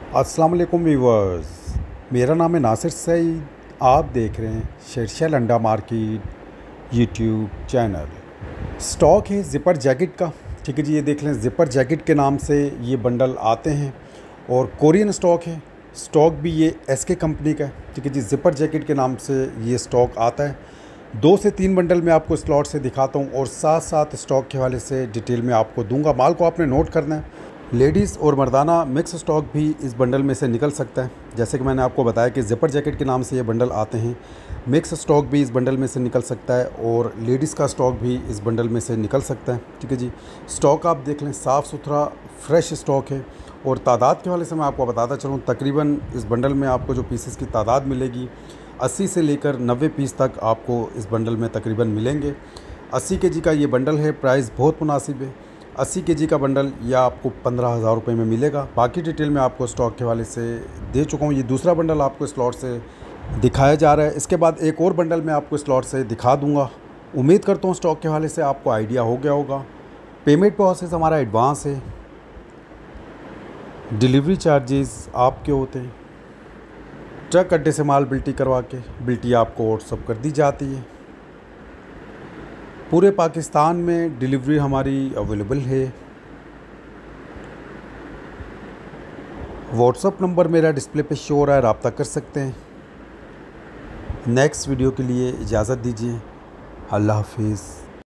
अस्सलाम वालेकुम व्यूवर्स, मेरा नाम है नासिर सईद। आप देख रहे हैं शेरशाह अंडा मार्केट यूट्यूब चैनल। स्टॉक है ज़िपर जैकेट का। ठीक है जी, ये देख लें, ज़िपर जैकेट के नाम से ये बंडल आते हैं और कोरियन स्टॉक है। स्टॉक भी ये एसके कंपनी का है। ठीक है जी, ज़िपर जैकेट के नाम से ये स्टॉक आता है। 2 से 3 बंडल मैं आपको स्लॉट से दिखाता हूँ और साथ साथ स्टॉक के हवाले से डिटेल में आपको दूंगा। माल को आपने नोट करना है। लेडीज़ और मर्दाना मिक्स स्टॉक भी इस बंडल में से निकल सकता है। जैसे कि मैंने आपको बताया कि ज़िपर जैकेट के नाम से ये बंडल आते हैं। मिक्स स्टॉक भी इस बंडल में से निकल सकता है और लेडीज़ का स्टॉक भी इस बंडल में से निकल सकता है। ठीक है जी, स्टॉक आप देख लें, साफ़ सुथरा फ्रेश स्टॉक है। और तादाद के हवाले से मैं आपको बताता चलूँ, तकरीबन इस बंडल में आपको जो पीसेस की तादाद मिलेगी 80 से लेकर 90 पीस तक आपको इस बंडल में तकरीबन मिलेंगे। 80 केजी का ये बंडल है। प्राइस बहुत मुनासिब है। 80 केजी का बंडल यह आपको 15,000 रुपये में मिलेगा। बाकी डिटेल मैं आपको स्टॉक के हवाले से दे चुका हूँ। ये दूसरा बंडल आपको स्लॉट से दिखाया जा रहा है। इसके बाद एक और बंडल मैं आपको स्लॉट से दिखा दूँगा। उम्मीद करता हूँ स्टॉक के हवाले से आपको आइडिया हो गया होगा। पेमेंट प्रोसेस हमारा एडवांस है। डिलीवरी चार्जेस आपके होते हैं। ट्रक अड्डे से माल बिल्टी करवा के बिल्टी आपको व्हाट्सअप कर दी जाती है। पूरे पाकिस्तान में डिलीवरी हमारी अवेलेबल है। व्हाट्सअप नंबर मेरा डिस्प्ले पे शो हो रहा है, रब्ता कर सकते हैं। नेक्स्ट वीडियो के लिए इजाज़त दीजिए। अल्लाह हाफिज़।